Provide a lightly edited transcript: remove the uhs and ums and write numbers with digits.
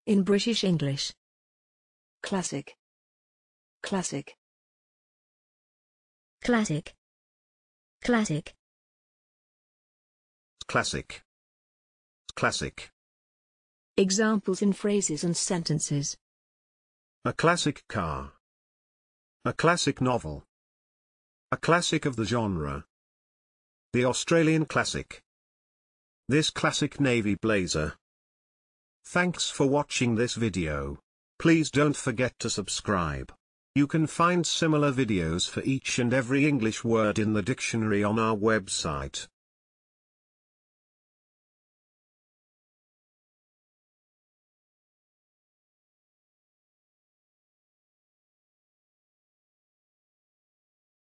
In British English. Classic. Classic. Classic. Classic. Classic. Classic. Examples in phrases and sentences. A classic car. A classic novel. A classic of the genre. The Australian classic. This classic navy blazer. Thanks for watching this video. Please don't forget to subscribe. You can find similar videos for each and every English word in the dictionary on our website.